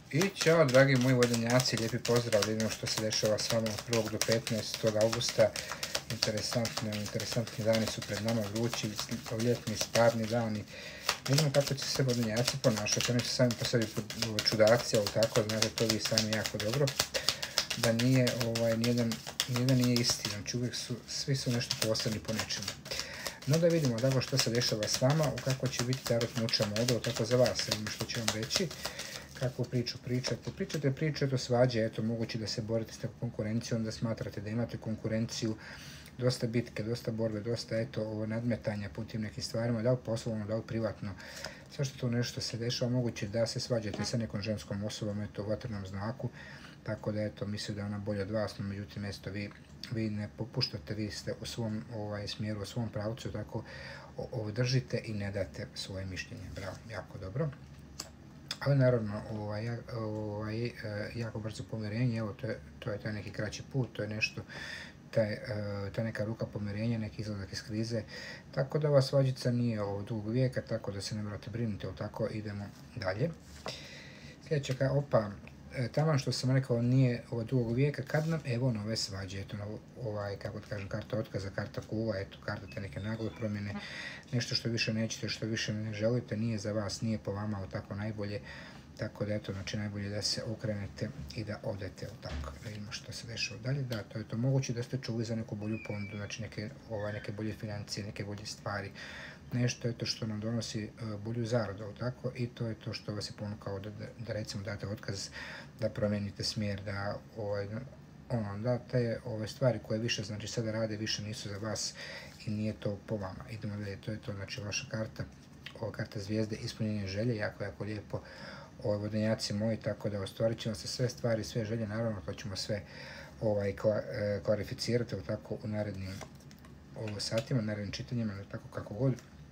I ćao, dragi moji vodenjaci, lijepi pozdrav, vidimo što se dešava s vama od 1. do 15. augusta. Interesantni dani su pred nama, vrući, ljetni, sparni dani. Vidimo kako će se vodenjaci ponašati, oni su sami po sebi čudaci, ali tako, znate to vi sami jako dobro, da nije, nijedan nije isti, znači uvijek svi su nešto posebni po nečemu. No da vidimo tako što se dešava s vama, u kako će biti tarot muča model, tako za vas, vidimo što će vam reći. Kakvu priču pričate? Pričate priču, eto svađe, eto moguće da se borite s takvom konkurencijom, da smatrate da imate konkurenciju, dosta bitke, dosta borbe, dosta eto nadmetanja po tim nekim stvarima, da li poslovno, da li privatno. Sve što to nešto se dešava, moguće da se svađate sa nekom ženskom osobom, eto u vatrenom znaku, tako da eto misli da je ona bolja od vas, no međutim eto vi ne popuštate, vi ste u svom smjeru, u svom pravcu, tako držite i ne date svoje mišljenje. Bravo, jako dobro. Ali naravno, jako brzo pomirenje, evo to je taj neki kraći put, to je nešto, ta neka ruka pomirenja, neki izlazak iz krize, tako da ova svađica nije dugog vijeka, tako da se ne morate brinuti, tako idemo dalje. Sljedeća, taman što sam rekao nije dugog vijeka, kad nam evo nove svađe, eto kako da kažem, karta otkaza, karta kula, eto karta te neke nagle promjene, nešto što više nećete, što više ne želite, nije za vas, nije po vama, tako najbolje, tako da eto, znači najbolje da se okrenete i da odete, tako, da vidimo što se dešava dalje. Da, to je to moguće da ste čuli za neku bolju ponudu, znači neke bolje financije, neke bolje stvari, nešto eto što nam donosi bolju zaradu, tako, i to je to što vas je ponukao da recimo date otkaz, da promijenite smjer, da te stvari koje više znači sada rade više nisu za vas i nije to po vama. Idemo dalje, to je to, znači vaša karta, ova karta zvijezde, ispunjenje želje, jako lijepo, vodenjaci moji, tako da ostvarit ćemo se sve stvari, sve želje, naravno to ćemo sve klarificirati, tako u narednim satima, narednim čitanjima, tako kako god.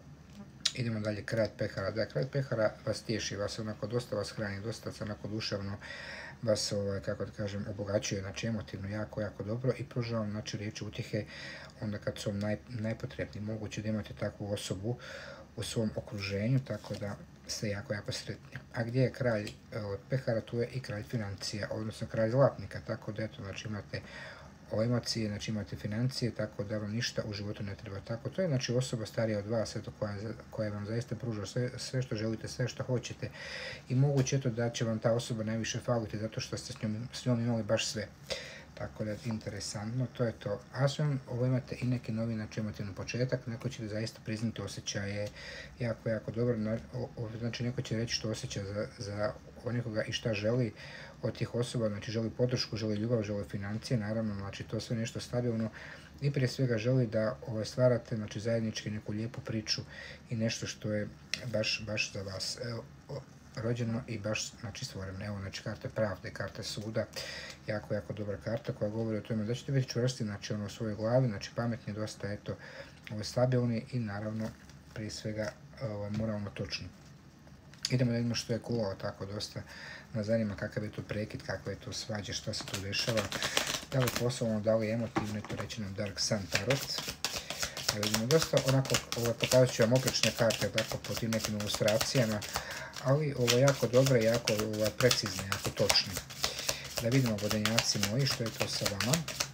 Idemo dalje, kralj pehara. Da, kralj pehara vas tješi, vas onako dosta vas hrani, dosta onako duševno vas, kako da kažem, obogaćuje, znači emotivno, jako dobro i pruža vam, znači, riječi utjehe onda kad su vam najpotrebniji. Moguće da imate takvu osobu u svom okruženju, tako da ste jako sretni. A gdje je kralj pehara, tu je i kralj financija, odnosno kralj zlatnika, tako da eto, znači imate emocije, znači imate financije, tako da vam ništa u životu ne treba. Tako, to je znači osoba starija od vas, eto, koja vam zaista pruža sve što želite, sve što hoćete i moguće eto da će vam ta osoba najviše faliti zato što ste s njom imali baš sve. Tako da je interesantno, to je to. A s njom imate i neki novi, znači emotivni početak, neko će zaista priznati osjećaje jako dobro, znači neko će reći što osjeća za nekoga i šta želi od tih osoba, znači želi podršku, želi ljubav, želi financije, naravno, znači to sve nešto stabilno i prije svega želi da stvarate, znači zajednički neku lijepu priču i nešto što je baš za vas rođeno i baš, znači, stvoreno. Evo, znači, karta pravde, karta suda, jako dobra karta koja govori o tome da ćete biti čvrsti, znači, u svojoj glavi, znači, pametni, dosta, eto, stabilni i, naravno, prije svega, moralno točni. Idemo da vidimo što je kula, tako dosta nas zanima kakav je to prekid, kakve je to svađe, što se tu dešava, da li poslovno, da li emotivno, to reći nam Dark Sun Tarot. Da vidimo dosta, onako, pokazat ću vam oprečne karte, tako, po tim nekim ilustracijama, ali jako dobre, jako precizne, jako točne. Da vidimo, vodenjaci moji, što je to sa vama.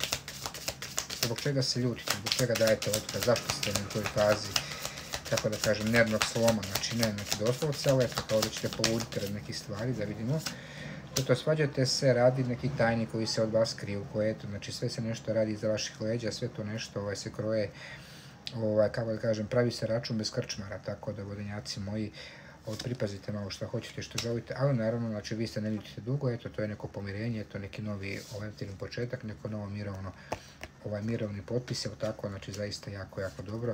Zbog čega se ljutite, zbog čega dajete otkaz, zašto ste na toj fazi, kako da kažem, nervnog sloma, znači ne neki doslovce, ali eto, kao da ćete poluditi rad nekih stvari, da vidimo. To svađate se, radi neki tajni koji se od vas kriju, koje eto, znači sve se nešto radi iza vaših leđa, sve to nešto se kroje, kako da kažem, pravi se račun bez krčmara, tako da vodenjaci moji, pripazite malo što hoćete, što želite, ali naravno, znači vi se ne ljutite dugo, eto, to je neko pomirenje, to neki novi emotivni početak, neko novo mirovni potpis, evo tako, znači zaista jako dobro,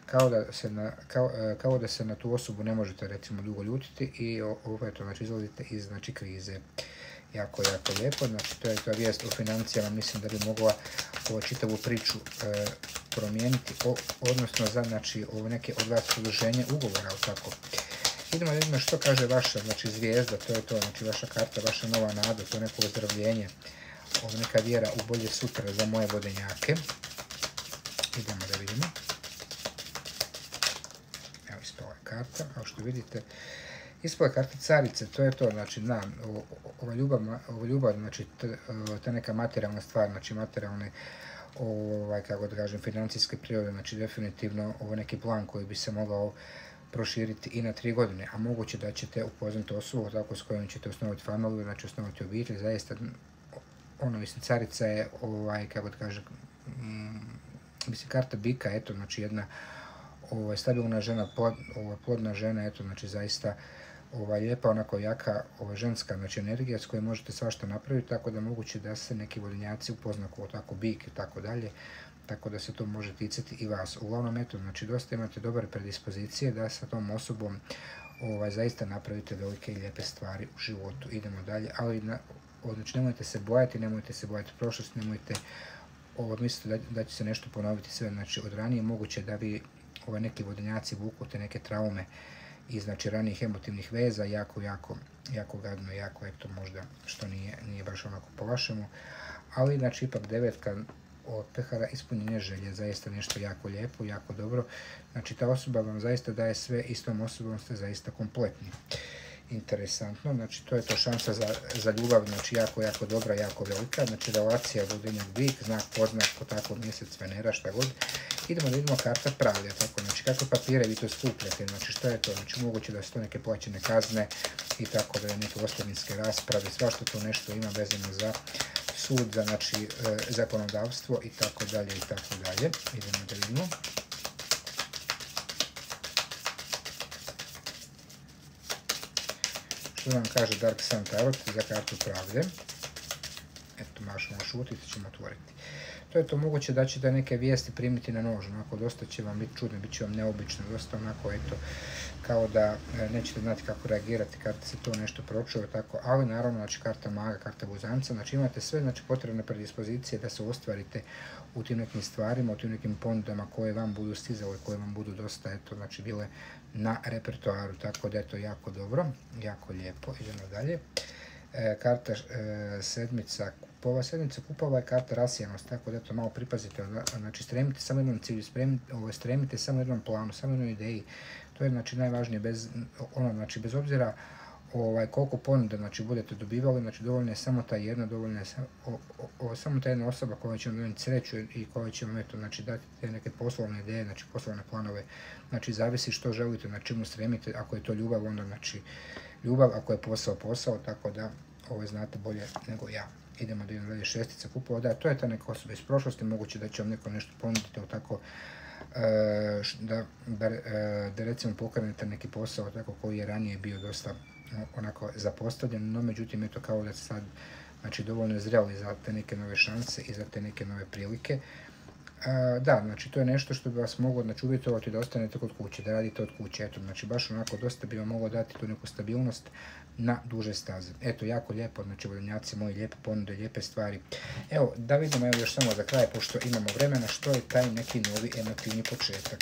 kao da se na tu osobu ne možete, recimo, dugo ljutiti i eto, znači izlazite iz, znači, krize. Jako lijepo, znači to je ta vijest o financijama, mislim da bi mogla čitavu priču promijeniti, odnosno za, znači, neke od vas produženje ugovora, tako. Idemo da vidimo što kaže vaša, znači, zvijezda, to je to, znači, vaša karta, vaša nova nada, to je neko ozdravljenje, neka vjera u bolje sutra za moje vodenjake. Idemo da vidimo. Evo, ispala je karta, kao što vidite. Ispala je karta carice, to je to, znači, ova ljubav, znači ta neka materijalna stvar, znači materijalne, kako da kažem, financijske prirode, znači definitivno ovo neki plan koji bi se mogao proširiti i na 3 godine, a moguće da ćete upoznati osobu tako s kojom ćete osnovati familiju, znači osnovati obitelj, zaista, mislim, carica je, kako da kažem, mislim, karta bika, eto, znači jedna stabilna žena, plodna žena, eto, znači zaista lijepa, onako jaka ženska, znači energija s kojom možete svašta napraviti, tako da moguće da se neki vodenjaci upozna kao tako bik i tako dalje, tako da se to može ticati i vas. Uglavnom, eto, znači dosta imate dobre predispozicije da sa tom osobom zaista napravite velike i lijepe stvari u životu. Idemo dalje, ali znači nemojte se bojati prošlosti, nemojte mislite da će se nešto ponoviti sve, znači od ranije moguće da vi neki vodenjaci vuku te neke traume i znači ranijih emotivnih veza, jako gadno, jako eto možda što nije baš onako po vašemu, ali znači ipak 9 od pehara, ispunjenje želje, zaista nešto jako lijepo, jako dobro, znači ta osoba vam zaista daje sve i s tom osobom ste zaista kompletni. Interesantno, znači to je to šansa za ljubav, znači jako dobra, jako velika, znači relacija vodenjak bik, znak podznak, po tako mjesec Venera, šta god. Idemo da vidimo karta pravlja, tako, znači kakve papire vi to skupljate, znači što je to, znači moguće da su to neke plaćene kazne i tako da je neke ostavinske rasprave, svašta to nešto ima vezano za sud, za znači zakonodavstvo i tako dalje i tako dalje. Idemo da vidimo. Što nam kaže Dark Sun Tarot za kartu pravde. Eto, možemo šutiti, ćemo otvoriti. To je to, moguće da ćete neke vijesti primiti na nož, onako dosta će vam biti čudno, bit će vam neobično, dosta onako, eto, kao da nećete znati kako reagirati kad se to nešto pročuje, tako, ali naravno, znači, karta maga, karta buzanca, znači imate sve, znači, potrebne predispozicije da se ostvarite u tim nekim stvarima, u tim nekim ponudama koje vam budu stizale, koje vam budu dosta, eto, znači, bile na repertoaru, tako da je to jako dobro, jako lijepo. Idemo dalje. Karta sedmica kupova je karta rasijanost, tako da to malo pripazite, znači stremite samo jednom cilju, stremite samo jednom planu, samo jednoj ideji, to je znači najvažnije, bez obzira koliko ponuda znači budete dobivali, znači dovoljno je samo ta jedna, dovoljno je samo ta jedna osoba koja će vam donijeti sreću i koja će vam eto, znači dati te neke poslovne ideje, znači poslovne planove, znači zavisi što želite, na čemu stremite, ako je to ljubav, onda znači ljubav, ako je posao, tako da ovo znate bolje nego ja. Idemo da idemo dalje, šestica kupova, da, to je ta neka osoba iz prošlosti, moguće da će vam neko nešto ponuditi, tako da recimo pokrenete neki posao tako koji je ranije bio dosta onako zapostavljen, no međutim je to kao da sad znači dovoljno zreli za te neke nove šanse i za te neke nove prilike. Da, znači to je nešto što bi vas moglo znači uvjetovati da ostanete kod kuće, da radite od kuće, eto, znači baš onako dosta bi vam moglo dati tu neku stabilnost na duže staze. Eto, jako lijepo, znači vodenjaci moji, lijepe ponude, lijepe stvari. Evo, da vidimo evo još samo za kraj, pošto imamo vremena, što je taj neki novi emotivni početak.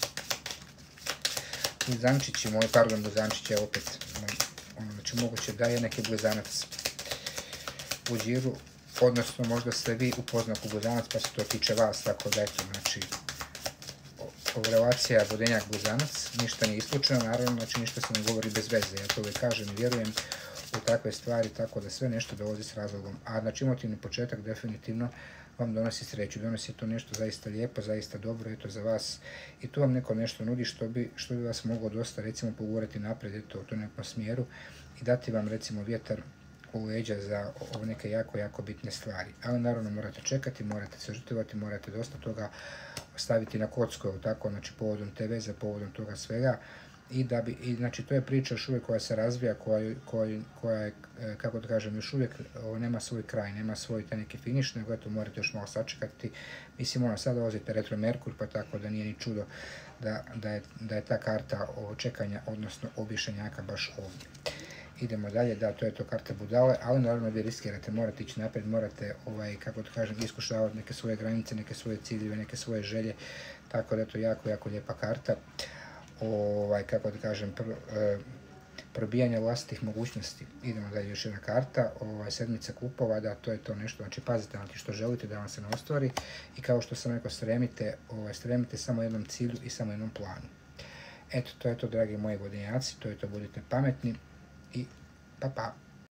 Blizančići moji, pardon, blizančići je opet, znači moguće da je neki blizanac u džiru, odnosno možda ste vi u poznaku blizanac pa se to tiče vas, tako da eto, znači relacija vodenjak blizanac, ništa nije isključeno, naravno, znači ništa se ne govori bez veze, ja to uvijek kažem i vjerujem u takve stvari, tako da sve nešto dolazi s razlogom, a znači emotivni početak definitivno vam donosi sreću, donosi to nešto zaista lijepo, zaista dobro, eto za vas i tu vam neko nešto nudi što bi vas moglo dosta recimo pogurati naprijed, eto u tom nekom smjeru i dati vam recimo vjetar u leđa za ove neke jako bitne stvari. Ali naravno morate čekati, morate se žrtvovati, morate dosta toga staviti na kocku, tako, znači povodom te veze, povodom toga svega. I znači to je priča još uvijek koja se razvija, koja je, kako da kažem, još uvijek nema svoj kraj, nema svoj taj neki finiš, nego eto morate još malo sačekati. Mislim, sad dolazite retro Merkur, pa tako da nije ni čudo da je ta karta čekanja, odnosno objašnjaka baš ovdje. Idemo dalje, da, to je to karta budale, ali naravno vi riskirate, morate ići naprijed, morate, kako da kažem, iskušavati neke svoje granice, neke svoje ciljeve, neke svoje želje, tako da je to jako lijepa karta, kako da kažem, probijanje vlastitih mogućnosti. Idemo dalje, još jedna karta, sedmica kupova, da, to je to nešto, znači pazite na što želite da vam se ne ostvari i kao što sam rekao, stremite samo jednom cilju i samo jednom planu. Eto, to je to, dragi moji vodenjaci, to je to, budite pametni i pa.